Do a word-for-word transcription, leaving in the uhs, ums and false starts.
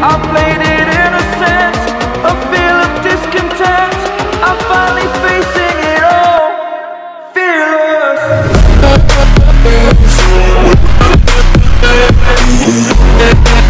I played it innocent, a feel of discontent. I'm finally facing it all, fearless.